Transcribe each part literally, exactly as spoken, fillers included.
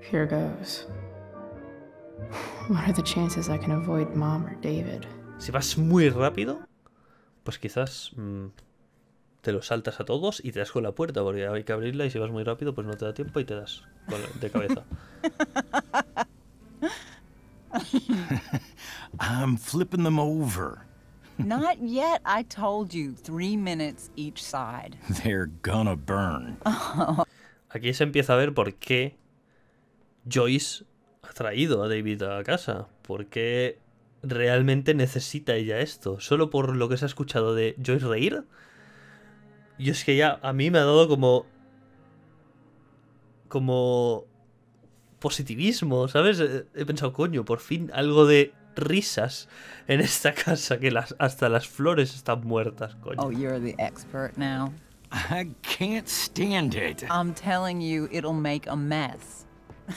Here goes. What are the chances I can avoid Mom or David? Si vas muy rápido, pues quizás mmm, te lo saltas a todos y te das con la puerta, porque hay que abrirla y si vas muy rápido pues no te da tiempo y te das con la, de cabeza. I'm flipping them over. Not yet. I told you, three minutes each side. They're gonna burn. Aquí se empieza a ver por qué Joyce ha traído a David a casa. ¿Por qué realmente necesita ella esto? ¿Solo por lo que se ha escuchado de Joyce reír? Y es que ya a mí me ha dado como... Como... positivismo, ¿sabes? He pensado, coño, por fin algo de risas en esta casa, que las, hasta las flores están muertas, coño. Oh, you're the expert now. I can't stand it. I'm telling you, it'll make a mess.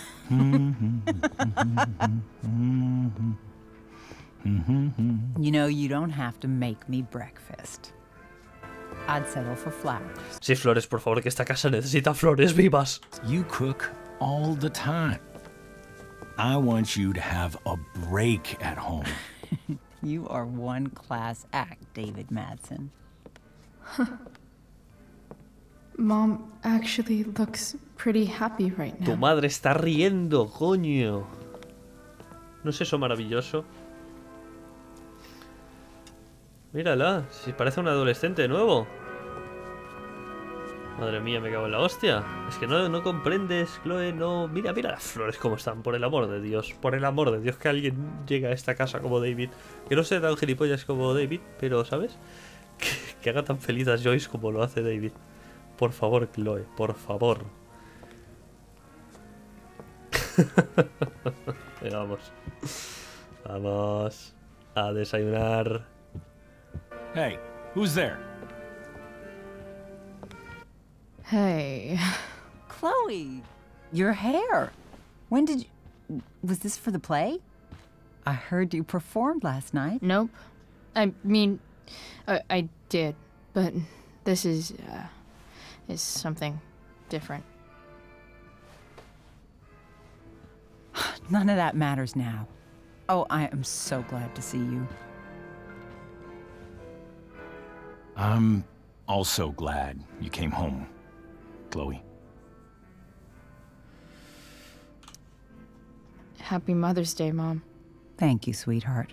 You know, you don't have to make me breakfast. I'd settle for flowers. Sí, flores, por favor, que esta casa necesita flores vivas. You cook all the time. I want you to have a break at home. You are one class act, David Madsen. Mom actually looks pretty happy right Tu now. madre está riendo, coño. ¿No es eso maravilloso? Mírala, si parece un adolescente de nuevo. Madre mía, me cago en la hostia. Es que no, no comprendes, Chloe, no... Mira, mira las flores como están, por el amor de Dios. Por el amor de Dios, que alguien llegue a esta casa como David. Que no sea tan gilipollas como David, pero, ¿sabes? Que, que haga tan feliz a Joyce como lo hace David. Por favor, Chloe, por favor. Venga, vamos. Vamos a desayunar. Hey, who's there? Hey. Chloe, your hair. When did you... Was this for the play? I heard you performed last night. Nope. I mean, I, I did, but this is, uh, is something different. None of that matters now. Oh, I am so glad to see you. I'm also glad you came home, Chloe. Happy Mother's Day, Mom. Thank you, sweetheart.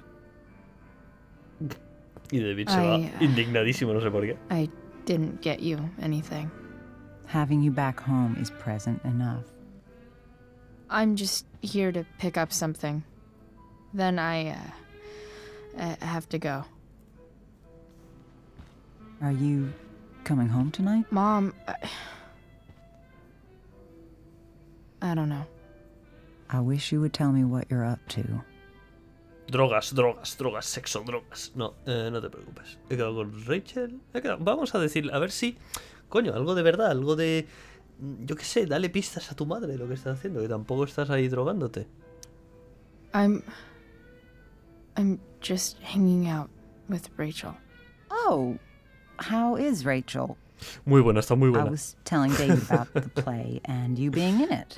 Y David se I, va uh, indignadísimo, no sé por qué. I didn't get you anything. Having you back home is present enough. I'm just here to pick up something. Then I, uh, I have to go. Are you coming home tonight? Mom, I, I don't know. I wish you would tell me what you're up to. Drogas, drogas, drogas, sexo, drogas. No, eh, no te preocupes. He quedado con Rachel. He quedado... Vamos a decir, a ver si... Coño, algo de verdad, algo de... Yo qué sé, dale pistas a tu madre de lo que estás haciendo, que tampoco estás ahí drogándote. I'm... I'm just hanging out with Rachel. Oh, how is Rachel? Muy buena, está muy I buena. was telling David about the play and you being in it.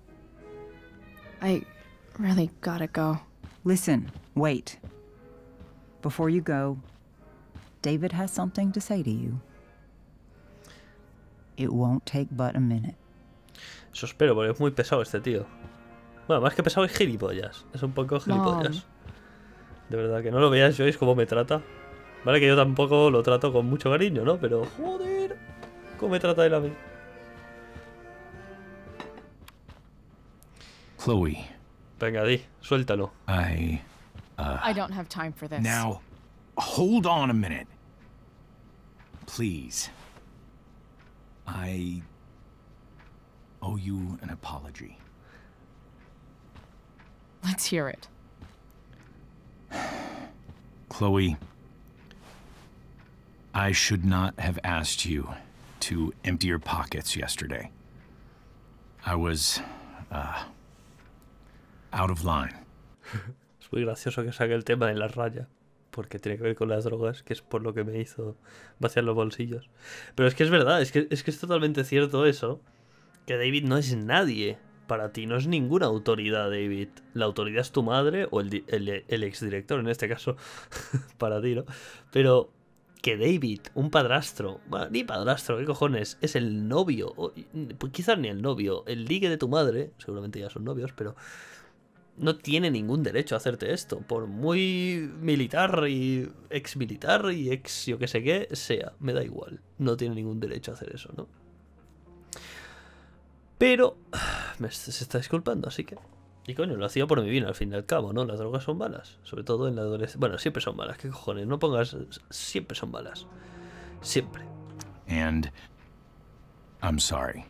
I really gotta go. Listen, wait. Before you go, David has something to say to you. It won't take but a minute. Eso espero, porque es muy pesado este tío. Bueno, más que pesado es gilipollas. Es un poco gilipollas. De verdad, que no lo veas, Joyce, cómo me trata. Vale, que yo tampoco lo trato con mucho cariño, ¿no? Pero, joder, cómo me trata él a mí. Chloe. Venga, di, suéltalo. I, uh... I don't have time for this. Now, hold on a minute. Please. I owe you an apology. Let's hear it. Chloe, I should not have asked you to empty your pockets yesterday. I was, uh, out of line. Es muy gracioso que saque el tema de la raya, porque tiene que ver con las drogas, que es por lo que me hizo vaciar los bolsillos. Pero es que es verdad, es que es, que es totalmente cierto eso, que David no es nadie para ti no es ninguna autoridad, David. La autoridad es tu madre o el, el, el exdirector, en este caso, para ti, ¿no? Pero que David, un padrastro, bueno, ni padrastro, ¿qué cojones? Es el novio, o, pues quizás ni el novio, el ligue de tu madre, seguramente ya son novios, pero no tiene ningún derecho a hacerte esto, por muy militar y ex militar y ex yo que sé qué sea, me da igual, no tiene ningún derecho a hacer eso, ¿no? Pero me, se está disculpando, así que... Y coño, lo hacía por mi bien, al fin y al cabo, ¿no? Las drogas son malas, sobre todo en la adolescencia. Bueno, siempre son malas, ¿qué cojones? No pongas... Siempre son malas. Siempre. And I'm sorry.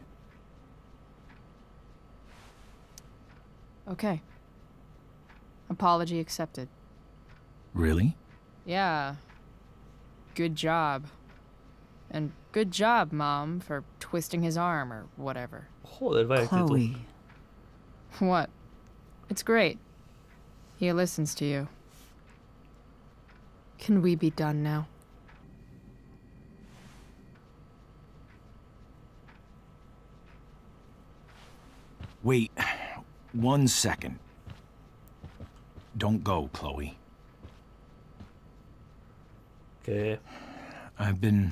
Okay. Apology accepted. Really? Yeah. Good job. And good job, Mom, for twisting his arm or whatever. Joder, vaya actitud. Chloe, What? It's great. He listens to you. Can we be done now? Wait one second. Don't go, Chloe. Que... I've been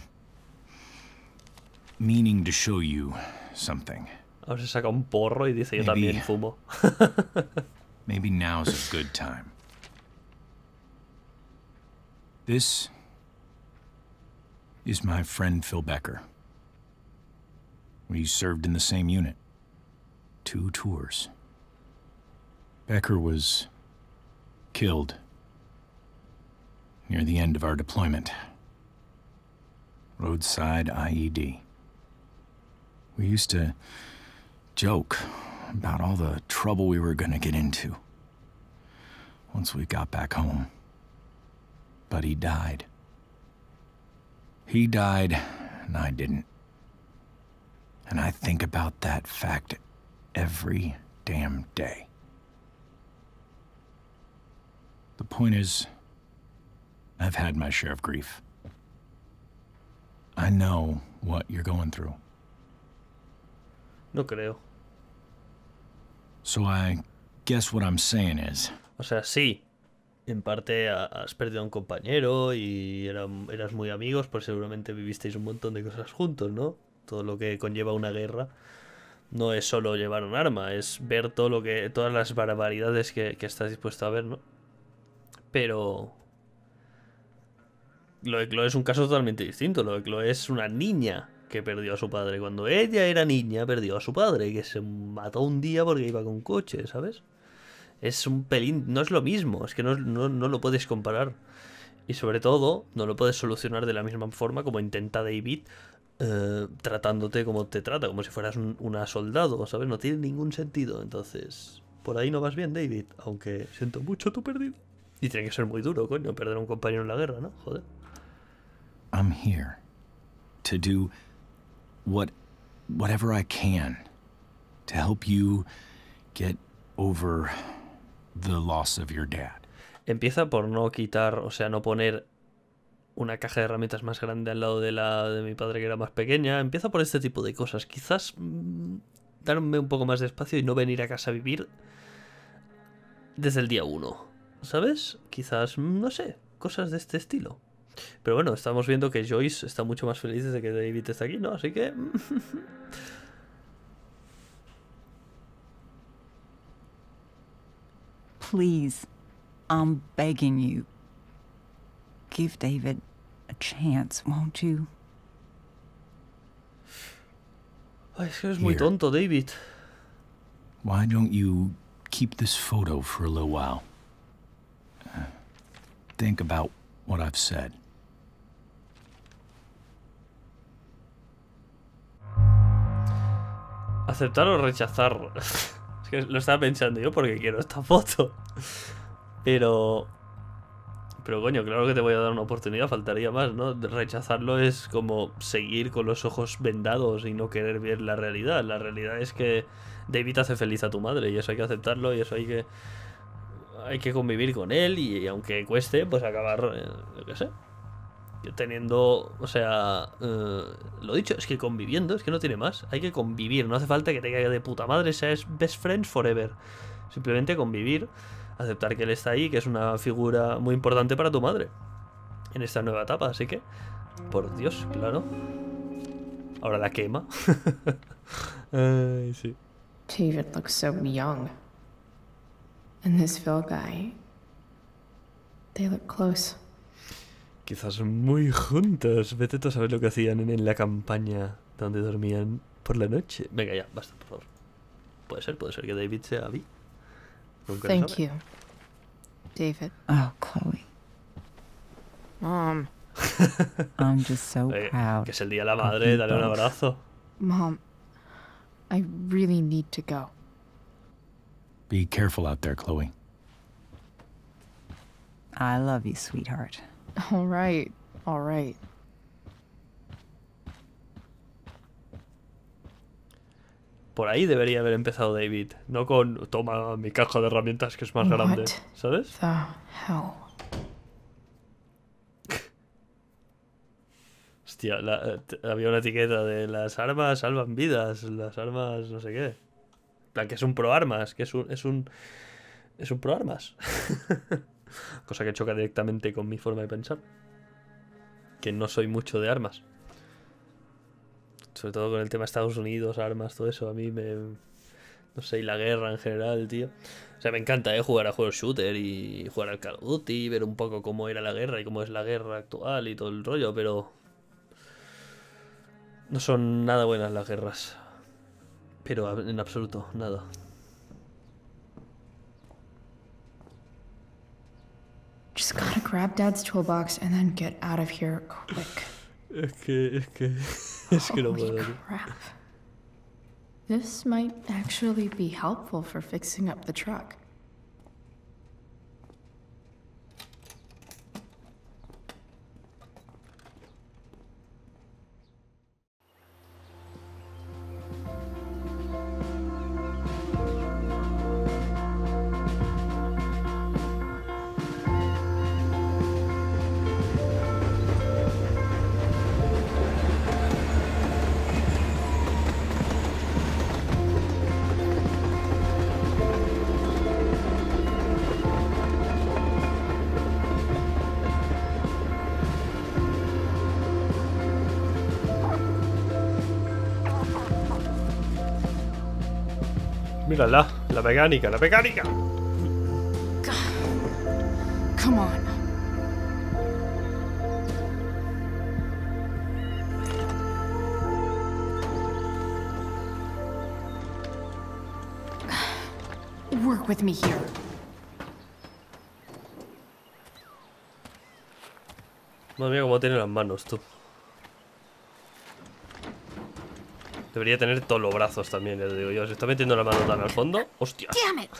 meaning to show you something. Ahora se saca un porro y dice yo Maybe. también fumo. Maybe now's a good time. This is my friend Phil Becker. We served in the same unit. Two tours. Becker was killed near the end of our deployment. Roadside I E D. We used to joke about all the trouble we were gonna get into once we got back home. But he died. He died, and I didn't. And I think about that fact every damn day. The point is, I've had my share of grief. I know what you're going through. No creo. So I guess what I'm saying is... O sea, sí. En parte has perdido a un compañero y era, eras muy amigos, pues seguramente vivisteis un montón de cosas juntos, ¿no? Todo lo que conlleva una guerra no es solo llevar un arma, es ver todo lo que, todas las barbaridades que, que estás dispuesto a ver, ¿no? Pero lo de Chloe es un caso totalmente distinto. Lo de Chloe es una niña que perdió a su padre. Cuando ella era niña, perdió a su padre, que se mató un día porque iba con coche, ¿sabes? Es un pelín... No es lo mismo, es que no, no, no lo puedes comparar. Y sobre todo, no lo puedes solucionar de la misma forma como intenta David, eh, tratándote como te trata, como si fueras un, una soldado, ¿sabes? No tiene ningún sentido. Entonces, por ahí no vas bien, David. Aunque siento mucho tu perdido. Y tiene que ser muy duro, coño, perder a un compañero en la guerra, ¿no? Joder. I'm here to do what, whatever I can to help you get over the loss of your dad. Empieza por no quitar, o sea, no poner una caja de herramientas más grande al lado de la de mi padre que era más pequeña. Empieza por este tipo de cosas. Quizás mmm, darme un poco más de espacio y no venir a casa a vivir desde el día uno. ¿Sabes? Quizás, no sé, cosas de este estilo. Pero bueno, estamos viendo que Joyce está mucho más feliz desde que David está aquí, ¿no? Así que... please, I'm begging you. Give David a chance, won't you? Ay, es que eres muy Here. tonto, David. Why don't you keep this photo for a little while? Uh, think about what I've said. Aceptar o rechazar. Es que lo estaba pensando yo porque quiero esta foto. Pero... Pero coño, claro que te voy a dar una oportunidad, faltaría más, ¿no? Rechazarlo es como seguir con los ojos vendados y no querer ver la realidad. La realidad es que David hace feliz a tu madre y eso hay que aceptarlo y eso hay que... Hay que convivir con él y, y aunque cueste, pues acabar, eh, yo qué sé. teniendo, o sea, eh, lo dicho, es que conviviendo, es que no tiene más. Hay que convivir, no hace falta que te caiga de puta madre, seas best friends forever. Simplemente convivir, aceptar que él está ahí, que es una figura muy importante para tu madre en esta nueva etapa, así que, por Dios, claro. Ahora la quema. Ay, sí. David looks so young. And this Phil guy, they look close. Quizás muy juntos. Vete tú a saber lo que hacían en, en la campaña donde dormían por la noche. Venga, ya, basta, por favor. Puede ser, puede ser que David sea Vi. Nunca Thank sabe. you, David. Oh, Chloe. Mom. I'm just so Oye, proud. que es el día de la of madre, you dale un both. abrazo. Mom, I really need to go. Be careful out there, Chloe. I love you, sweetheart. All right, all right. Por ahí debería haber empezado David. No con, toma mi caja de herramientas que es más What? grande. ¿Sabes? The hell? Hostia, la- eh, t- había una etiqueta de las armas salvan vidas, las armas no sé qué. En plan, que es un pro armas, que es un es un es un pro armas. Cosa que choca directamente con mi forma de pensar. Que no soy mucho de armas. Sobre todo con el tema Estados Unidos, armas, todo eso, a mí me no sé, y la guerra en general, tío. O sea, me encanta, ¿eh? Jugar a juegos shooter y jugar al Call of Duty, ver un poco cómo era la guerra y cómo es la guerra actual y todo el rollo, pero no son nada buenas las guerras. Pero en absoluto, nada. Just gotta grab Dad's toolbox and then get out of here quick. Es que, es que, es que no Holy puedo. tío. crap. This might actually be helpful for fixing up the truck. Mírala, la mecánica, la mecánica. Come on. Work with me here. Madre mía, cómo tiene las manos, tú. Debería tener todos los brazos también, ya te digo yo. Se está metiendo la mano tan al fondo. ¡Hostia! Damn it!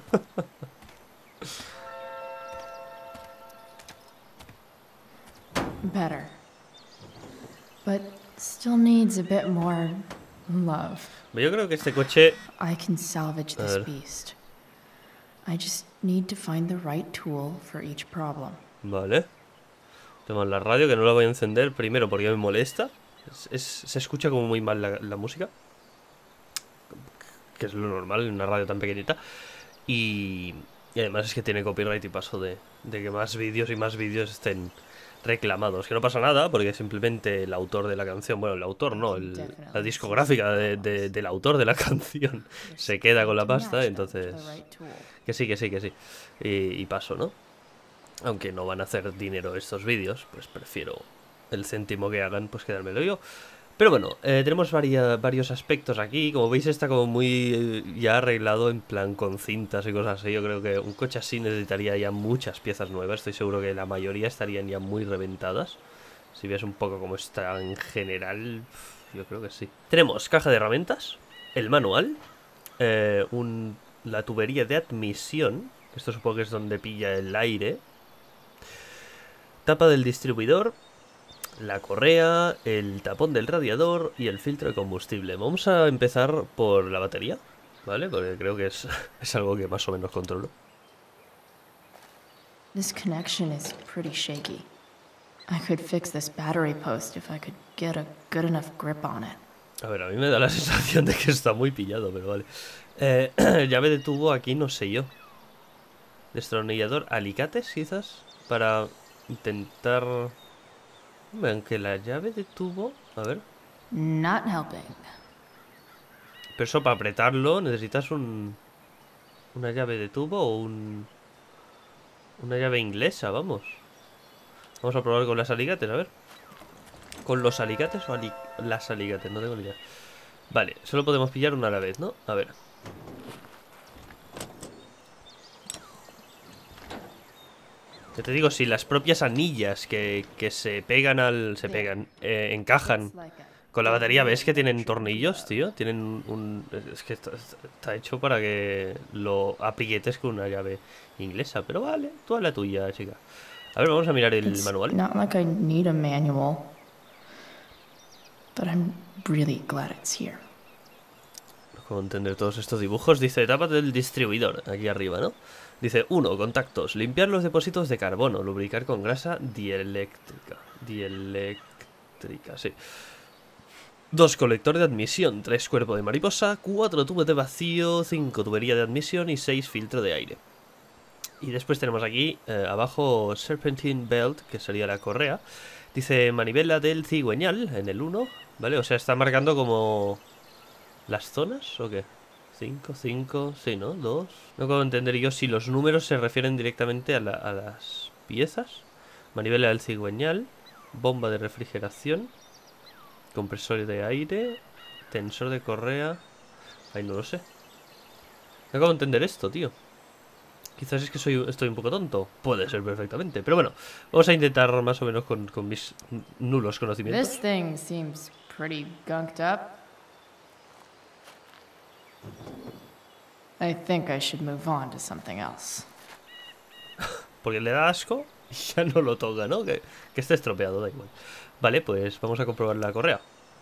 Better. But still needs a bit more love. Yo creo que este coche... I can salvage this A ver. beast. I just need to find the right tool for each problem. Vale. Tenemos la radio, que no la voy a encender primero porque me molesta. Es, es- se escucha como muy mal la, la música. Que es lo normal en una radio tan pequeñita. Y, y además es que tiene copyright y paso de, de que más vídeos y más vídeos estén reclamados. Que no pasa nada porque simplemente el autor de la canción, bueno, el autor no, el- la discográfica de- de- del autor de la canción se queda con la pasta. Entonces, que sí, que sí, que sí. Y, y paso, ¿no? Aunque no van a hacer dinero estos vídeos, pues prefiero el céntimo que hagan, pues quedármelo yo. Pero bueno, eh, tenemos varia- varios aspectos aquí. Como veis está como muy eh, ya arreglado en plan con cintas y cosas así. Yo creo que un coche así necesitaría ya muchas piezas nuevas. Estoy seguro que la mayoría estarían ya muy reventadas. Si ves un poco cómo está en general, yo creo que sí. Tenemos caja de herramientas, el manual, eh, un, la tubería de admisión. Esto supongo que es donde pilla el aire. Tapa del distribuidor, la correa, el tapón del radiador y el filtro de combustible. Vamos a empezar por la batería, ¿vale? Porque creo que es, es algo que más o menos controlo. This connection is pretty shaky. I could fix this battery post if I could get a good enough grip on it. A ver, a mí me da la sensación de que está muy pillado, pero vale. Eh, llave de tubo aquí, no sé yo. Destornillador, alicates quizás, para intentar... Hombre, aunque la llave de tubo... A ver. Not helping. Pero eso, para apretarlo, necesitas un... Una llave de tubo o un... Una llave inglesa, vamos. Vamos a probar con las alicates, a ver. ¿Con los alicates o ali... las alicates? No tengo ni idea. Vale, solo podemos pillar una a la vez, ¿no? A ver. Ya te digo, si las propias anillas que, que se pegan al... Se pegan, eh, encajan con la batería. ¿Ves que tienen tornillos, tío? Tienen un... Es que está, está hecho para que lo aprietes con una llave inglesa. Pero vale, tú a la tuya, chica. A ver, vamos a mirar el It's manual. not like I need a manual, but I'm really glad it's here. ¿Cómo entender todos estos dibujos? Dice etapa del distribuidor, aquí arriba, ¿no? Dice uno, contactos. Limpiar los depósitos de carbono. Lubricar con grasa dieléctrica. Dieléctrica, sí. dos, colector de admisión. tres, cuerpo de mariposa. cuatro, tubo de vacío. cinco, tubería de admisión. Y seis, filtro de aire. Y después tenemos aquí, eh, abajo, Serpentine Belt, que sería la correa. Dice manivela del cigüeñal en el uno, ¿vale? O sea, está marcando como... ¿Las zonas o qué? cinco, cinco, sí, ¿no? dos. No puedo entender yo si los números se refieren directamente a, la, a las piezas. Manivela del cigüeñal. Bomba de refrigeración. Compresor de aire. Tensor de correa. Ay, no lo sé. No acabo de entender esto, tío. Quizás es que soy, estoy un poco tonto. Puede ser perfectamente. Pero bueno, vamos a intentar más o menos con, con mis nulos conocimientos. This thing seems pretty gunked up. I think I should move on to something else. Porque le da asco y ya no lo toca, ¿no? Que, que esté estropeado, da igual. Vale, pues vamos a comprobar la correa.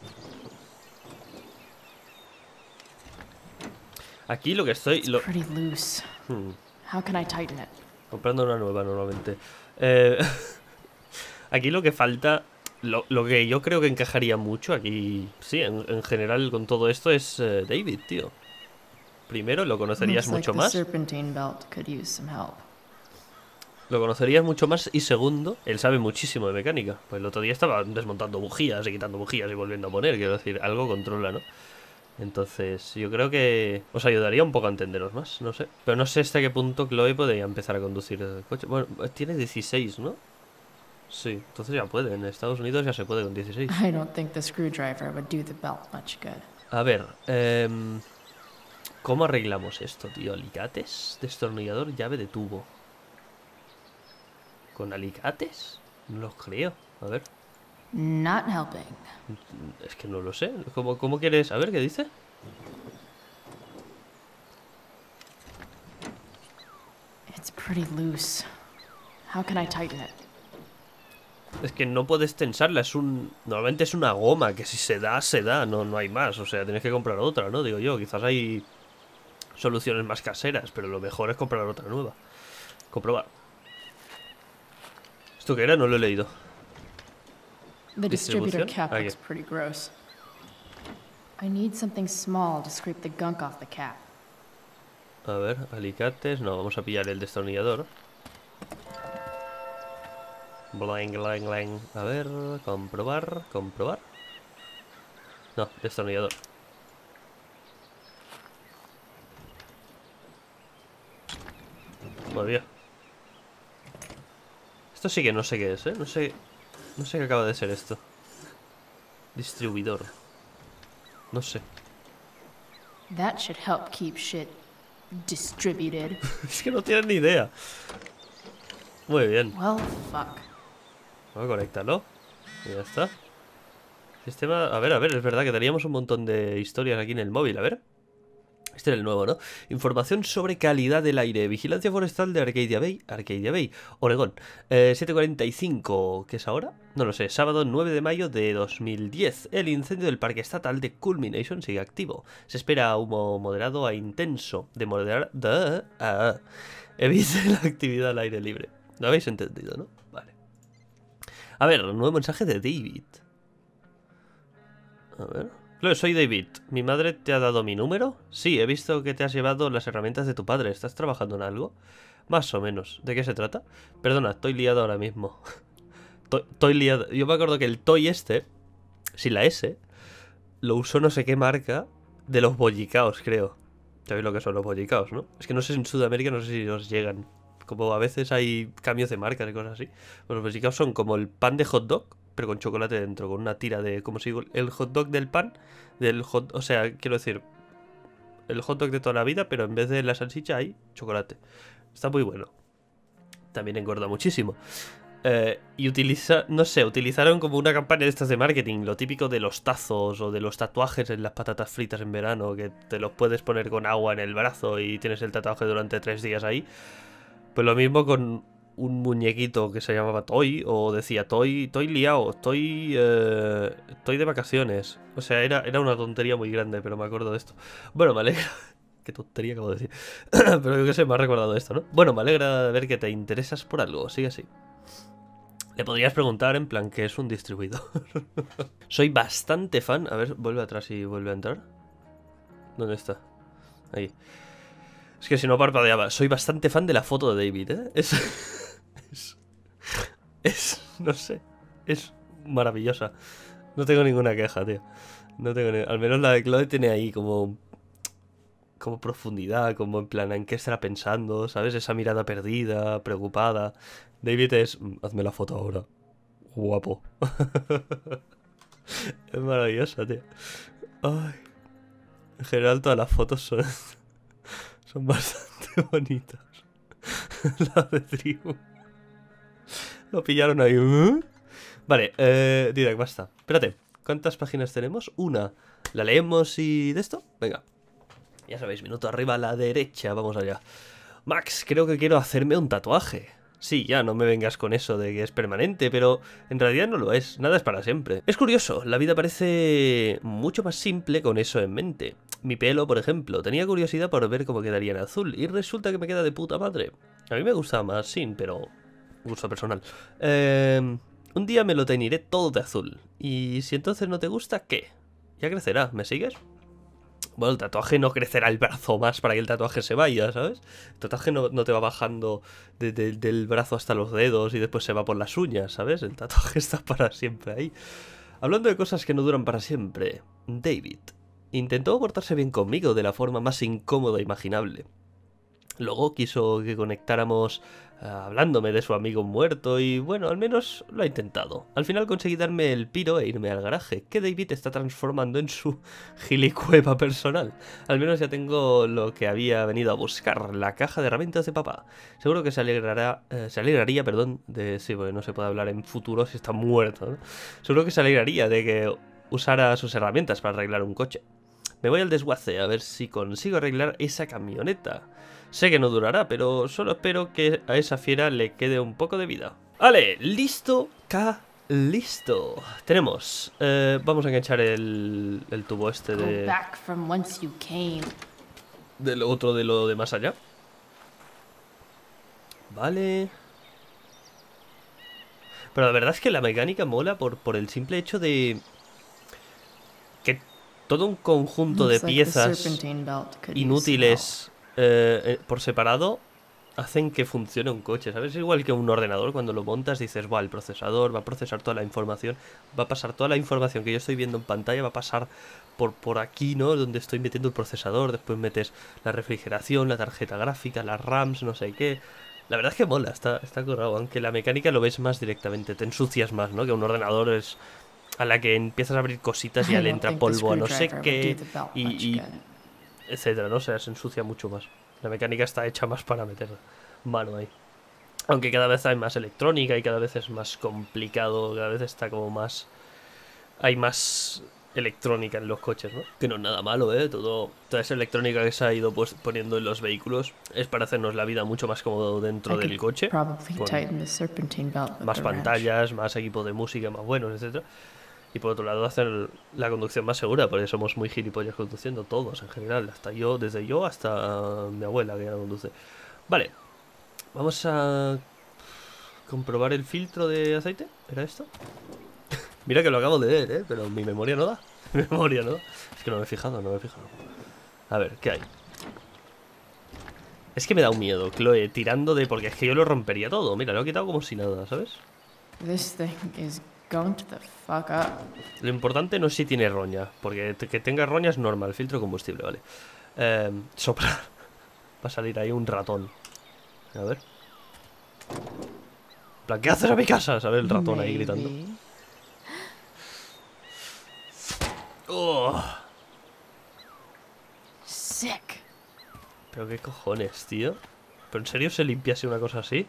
Aquí lo que estoy... It's Lo... pretty loose. Hmm. How can I tighten it? Comprando una nueva normalmente. Eh, aquí lo que falta, lo, lo que yo creo que encajaría mucho aquí, sí, en, en general con todo esto es uh, David, tío. Primero, lo conocerías Looks mucho like the más. serpentine belt could use some help. Lo conocerías mucho más y segundo, él sabe muchísimo de mecánica. Pues el otro día estaba desmontando bujías y quitando bujías y volviendo a poner, quiero decir, algo controla, ¿no? Entonces, yo creo que os ayudaría un poco a entenderos más, no sé. Pero no sé hasta qué punto Chloe podría empezar a conducir el coche. Bueno, tiene dieciséis, ¿no? Sí, entonces ya puede. En Estados Unidos ya se puede con dieciséis. I don't think the screwdriver would do the belt much good. A ver, eh, ¿cómo arreglamos esto, tío? ¿Alicates? Destornillador, llave de tubo. ¿Con alicates? No lo creo. A ver. Not helping. Es que no lo sé. ¿Cómo, cómo quieres? A ver, ¿qué dice? It's pretty loose. How can I tighten it? Es que no puedes tensarla, es un... Normalmente es una goma, que si se da, se da, no, no hay más. O sea, tienes que comprar otra, ¿no? Digo yo, quizás hay soluciones más caseras, pero lo mejor es comprar otra nueva. Comprobar. ¿Esto qué era? No lo he leído. The distributor Distribución? cap Aquí. looks pretty gross. I need something small to scrape the gunk off the cap. A ver, alicates. No, vamos a pillar el destornillador. Blang, blang, blang. A ver, comprobar, comprobar. No, destornillador. Muy bien. Esto sí que no sé qué es, ¿eh? No sé... No sé qué acaba de ser esto. Distribuidor. No sé. That should help keep shit distributed. Es que no tienen ni idea. Muy bien. Well, fuck. Vamos a conectarlo. Y ya está. Sistema... A ver, a ver, es verdad que teníamos un montón de historias aquí en el móvil. A ver. Este era el nuevo, ¿no? Información sobre calidad del aire. Vigilancia forestal de Arcadia Bay. Arcadia Bay, Oregón. Eh, siete cuarenta y cinco. ¿Qué es ahora? No lo sé. Sábado nueve de mayo de dos mil diez. El incendio del parque estatal de Culmination sigue activo. Se espera humo moderado a intenso. De moderar... De, a, evite la actividad al aire libre. Lo habéis entendido, ¿no? Vale. A ver, nuevo mensaje de David. A ver. Chloe, soy David. ¿Mi madre te ha dado mi número? Sí, he visto que te has llevado las herramientas de tu padre. ¿Estás trabajando en algo? Más o menos. ¿De qué se trata? Perdona, estoy liado ahora mismo. Estoy liado. Yo me acuerdo que el toy este, sin la S, lo usó no sé qué marca de los bollicaos, creo. ¿Sabéis lo que son los bollicaos, no? Es que no sé, en Sudamérica no sé si os llegan. Como a veces hay cambios de marcas y cosas así. Pues los bollicaos son como el pan de hot dog, pero con chocolate dentro, con una tira de... Como si digo, el hot dog del pan, del hot... O sea, quiero decir, el hot dog de toda la vida, pero en vez de la salchicha hay chocolate. Está muy bueno. También engorda muchísimo. Eh, y utiliza, no sé, utilizaron como una campaña de estas de marketing, lo típico de los tazos o de los tatuajes en las patatas fritas en verano, que te los puedes poner con agua en el brazo y tienes el tatuaje durante tres días ahí. Pues lo mismo con un muñequito que se llamaba Toy, o decía Toy, Toy liado, estoy, eh, estoy de vacaciones. O sea, era, era una tontería muy grande, pero me acuerdo de esto. Bueno, me alegra. Qué tontería acabo de decir. Pero yo que sé, me ha recordado esto, ¿no? Bueno, me alegra ver que te interesas por algo, sigue así. Le podrías preguntar en plan ¿qué es un distribuidor? Soy bastante fan. A ver, vuelve atrás y vuelve a entrar. ¿Dónde está? Ahí. Es que si no parpadeaba. Soy bastante fan de la foto de David, ¿eh? Es... es... es... no sé. Es maravillosa. No tengo ninguna queja, tío. No tengo ni... Al menos la de Chloe tiene ahí como... como profundidad, como en plan en qué estará pensando, ¿sabes? Esa mirada perdida, preocupada. David es... hazme la foto ahora. Guapo. Es maravillosa, tío. Ay. En general todas las fotos son... son bastante bonitas. La de tribu. Lo pillaron ahí. ¿Eh? Vale, eh... Didac, basta. Espérate. ¿Cuántas páginas tenemos? Una. ¿La leemos y de esto? Venga. Ya sabéis, minuto arriba a la derecha, vamos allá. Max, creo que quiero hacerme un tatuaje. Sí, ya, no me vengas con eso de que es permanente, pero en realidad no lo es, nada es para siempre. Es curioso, la vida parece mucho más simple con eso en mente. Mi pelo, por ejemplo, tenía curiosidad por ver cómo quedaría en azul, y resulta que me queda de puta madre. A mí me gusta más sin, pero... gusto personal. Eh, un día me lo teñiré todo de azul, y si entonces no te gusta, ¿qué? Ya crecerá, ¿me sigues? Bueno, el tatuaje no crecerá el brazo más para que el tatuaje se vaya, ¿sabes? El tatuaje no, no te va bajando de, de, del brazo hasta los dedos y después se va por las uñas, ¿sabes? El tatuaje está para siempre ahí. Hablando de cosas que no duran para siempre, David intentó portarse bien conmigo de la forma más incómoda imaginable. Luego quiso que conectáramos uh, hablándome de su amigo muerto y bueno, al menos lo ha intentado. Al final conseguí darme el piro e irme al garaje, que David está transformando en su gilicueva personal. Al menos ya tengo lo que había venido a buscar, la caja de herramientas de papá. Seguro que se alegrará, eh, se alegraría, perdón, de... sí, porque no se puede hablar en futuro si está muerto, ¿no? Seguro que se alegraría de que usara sus herramientas para arreglar un coche. Me voy al desguace a ver si consigo arreglar esa camioneta. Sé que no durará, pero solo espero que a esa fiera le quede un poco de vida. Vale, listo, K, listo. Tenemos, eh, vamos a enganchar el, el tubo este de... del otro de lo de más allá. Vale. Pero la verdad es que la mecánica mola por, por el simple hecho de... que todo un conjunto de piezas inútiles... Eh, eh, por separado hacen que funcione un coche, ¿sabes? Es igual que un ordenador, cuando lo montas dices, buah, el procesador va a procesar toda la información, va a pasar toda la información que yo estoy viendo en pantalla, va a pasar por, por aquí, ¿no? Donde estoy metiendo el procesador, después metes la refrigeración, la tarjeta gráfica, las RAMs, no sé qué. La verdad es que mola, está, está currado, aunque la mecánica lo ves más directamente, te ensucias más, ¿no? Que un ordenador es a la que empiezas a abrir cositas y ya le entra polvo a no sé qué y... y etcétera, ¿no? O sea, se ensucia mucho más. La mecánica está hecha más para meter mano ahí. Aunque cada vez hay más electrónica y cada vez es más complicado, cada vez está como más... hay más electrónica en los coches, ¿no? Que no es nada malo, ¿eh? Todo, toda esa electrónica que se ha ido pues, poniendo en los vehículos es para hacernos la vida mucho más cómodo dentro del coche. Con más pantallas, más equipo de música más buenos, etcétera. Y por otro lado hacer la conducción más segura, porque somos muy gilipollas conduciendo, todos en general, hasta yo, desde yo hasta mi abuela que ya la conduce. Vale, vamos a comprobar el filtro de aceite. ¿Era esto? Mira que lo acabo de leer, ¿eh? Pero mi memoria no da. Mi memoria no da. Es que no me he fijado, no me he fijado. A ver, ¿qué hay? Es que me da un miedo, Chloe, tirando de... Porque es que yo lo rompería todo. Mira, lo he quitado como si nada, ¿sabes? This thing is going to the fuck up. Lo importante no es si tiene roña. Porque que tenga roña es normal. Filtro de combustible, vale. Eh, soplar. Va a salir ahí un ratón. A ver. En plan, ¿qué haces a mi casa? ¿Sabes? El ratón ahí gritando. Maybe. Oh, Sick. pero qué cojones, tío. ¿Pero en serio se limpiase una cosa así?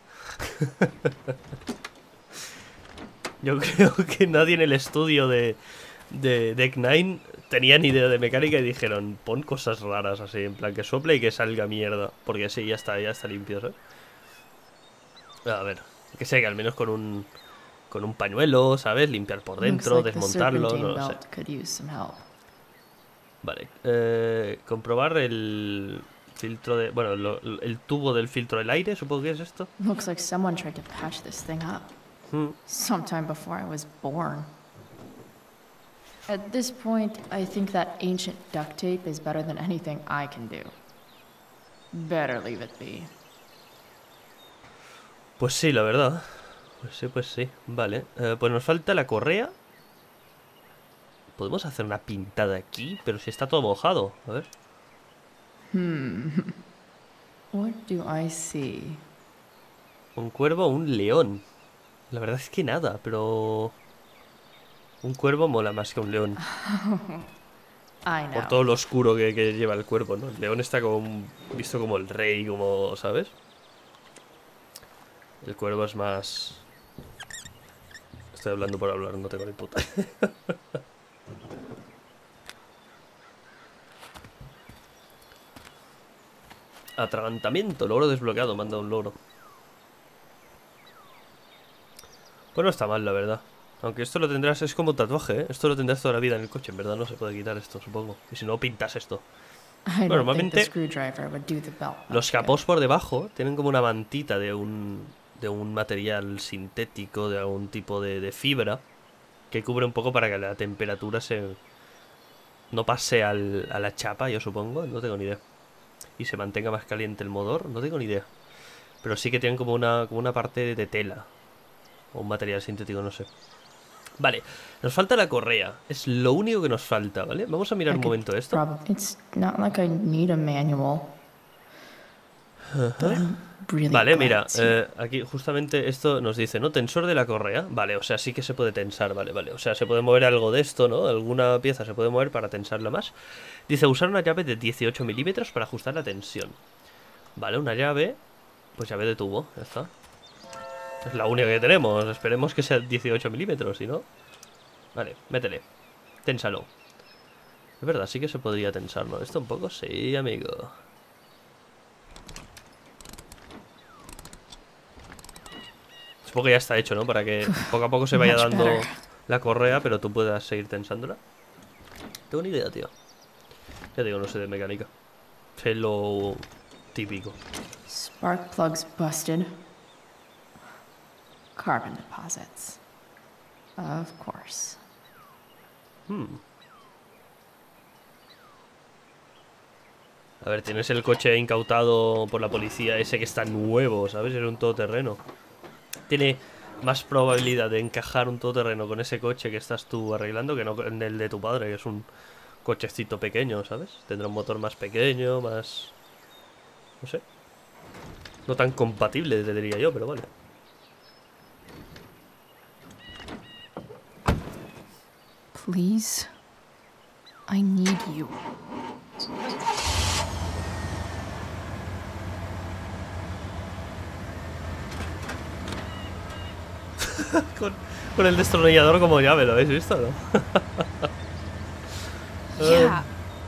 Yo creo que nadie en el estudio de, de Deck nueve tenía ni idea de mecánica y dijeron, pon cosas raras así, en plan que sople y que salga mierda. Porque sí, ya está, ya está limpio, ¿sabes? A ver, que sé, que al menos con un con un pañuelo, ¿sabes? Limpiar por dentro, Looks like the desmontarlo, no serpentine lo sé. belt could use some help. Vale, eh, comprobar el filtro de... Bueno, lo- el tubo del filtro del aire, supongo que es esto. Looks like someone tried to patch this thing up Hmm. sometime before I was born. At this point, I think that ancient duct tape is better than anything I can do. Better leave it be. Pues sí, la verdad. Pues sí, pues sí. Vale, eh, pues nos falta la correa. Podemos hacer una pintada aquí, pero si está todo mojado. A ver. What do I see? Un cuervo o un león. La verdad es que nada, pero... Un cuervo mola más que un león. I know. Por todo lo oscuro que, que lleva el cuerpo, ¿no? El león está como un- visto como el rey, como... ¿Sabes? El cuervo es más... Estoy hablando por hablar, no tengo ni puta. Atragantamiento, logro desbloqueado, manda un logro. Pues no está mal, la verdad. Aunque esto lo tendrás, es como tatuaje, ¿eh? Esto lo tendrás toda la vida en el coche, en verdad no se puede quitar esto, supongo. Y si no, pintas esto. I Bueno, don't think the normalmente screwdriver would do the belt. Los much capós por debajo tienen como una mantita de un, de un material sintético, de algún tipo de, de fibra, que cubre un poco para que la temperatura se no pase al, a la chapa, yo supongo, no tengo ni idea. Y se mantenga más caliente el motor, no tengo ni idea. Pero sí que tienen como una, como una parte de tela, o un material sintético, no sé. Vale, nos falta la correa, es lo único que nos falta, ¿vale? Vamos a mirar I un could momento esto. prob- It's not like I need a manual. But I'm really Vale, glad mira, it's here. eh, aquí justamente esto nos dice, ¿no? Tensor de la correa. Vale, o sea, sí que se puede tensar, vale, vale. O sea, se puede mover algo de esto, ¿no? Alguna pieza se puede mover para tensarla más. Dice, usar una llave de dieciocho milímetros para ajustar la tensión. Vale, una llave. Pues llave de tubo, ya está. Es la única que tenemos. Esperemos que sea dieciocho milímetros, si no... Vale, métele. Ténsalo. Es verdad, sí que se podría tensar, ¿no? Esto un poco, sí, amigo. Supongo que ya está hecho, ¿no? Para que poco a poco se vaya Much dando better. la correa, pero tú puedas seguir tensándola. Tengo ni idea, tío. Ya digo, no sé de mecánica. Sé lo típico. Spark plugs busted. Carbon deposits. Of course. Hmm. A ver, tienes el coche incautado por la policía, ese que está nuevo, ¿sabes? Era un todoterreno. Tiene más probabilidad de encajar un todoterreno con ese coche que estás tú arreglando que no con el de tu padre, que es un cochecito pequeño, ¿sabes? Tendrá un motor más pequeño, más... No sé. No tan compatible, te diría yo, pero vale. Please. I need you. Con, con el destornillador como llave, ¿lo habéis visto, no? Yeah.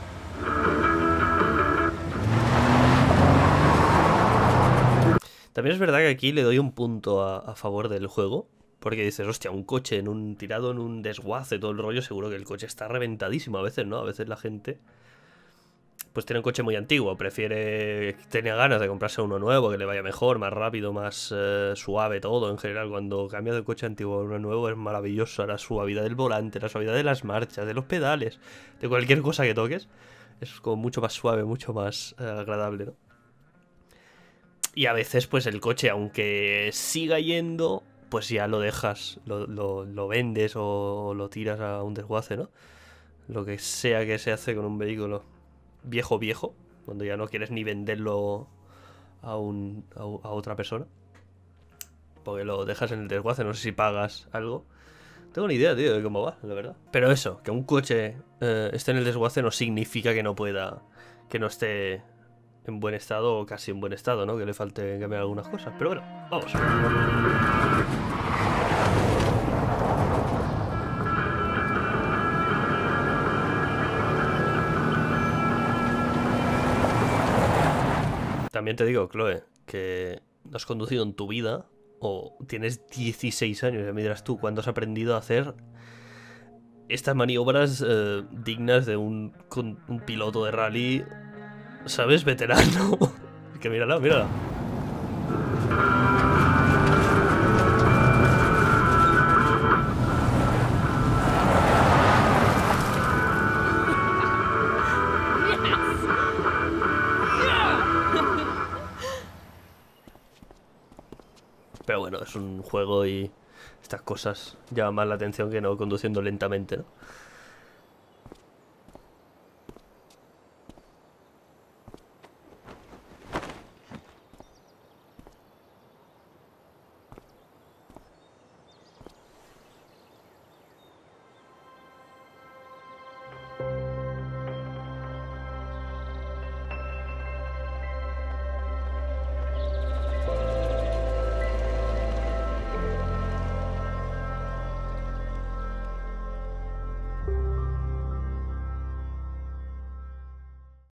También es verdad que aquí le doy un punto a, a favor del juego. Porque dices, hostia, un coche en un tirado en un desguace, todo el rollo, seguro que el coche está reventadísimo a veces, ¿no? A veces la gente pues tiene un coche muy antiguo, prefiere, tenía ganas de comprarse uno nuevo, que le vaya mejor, más rápido, más eh, suave todo en general. Cuando cambias de coche antiguo a uno nuevo es maravilloso, la suavidad del volante, la suavidad de las marchas, de los pedales, de cualquier cosa que toques, es como mucho más suave, mucho más eh, agradable, ¿no? Y a veces pues el coche, aunque siga yendo, pues ya lo dejas, lo, lo, lo vendes o lo tiras a un desguace, ¿no? Lo que sea que se hace con un vehículo viejo viejo, cuando ya no quieres ni venderlo a, un, a, a otra persona, porque lo dejas en el desguace, no sé si pagas algo. Tengo ni idea, tío, de cómo va, la verdad. Pero eso, que un coche eh, esté en el desguace no significa que no pueda, que no esté en buen estado o casi en buen estado, ¿no? Que le falte cambiar algunas cosas. Pero bueno, vamos. También te digo, Chloe, que no has conducido en tu vida o tienes dieciséis años, ya me dirás tú, ¿cuándo has aprendido a hacer estas maniobras eh, dignas de un, un piloto de rally, ¿sabes? Veterano. Que mírala, mírala. Pero bueno, es un juego y estas cosas llaman más la atención que no conduciendo lentamente, ¿no?